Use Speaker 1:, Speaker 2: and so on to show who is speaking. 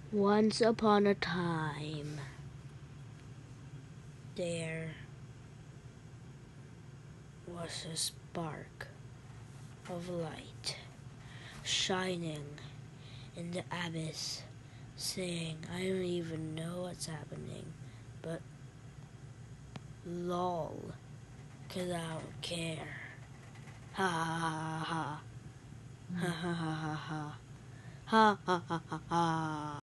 Speaker 1: Once upon a time, there was a spark of light shining in the abyss, saying, I don't even know what's happening, but lol, 'cause I don't care. Ha ha ha ha ha ha ha ha ha ha ha ha ha.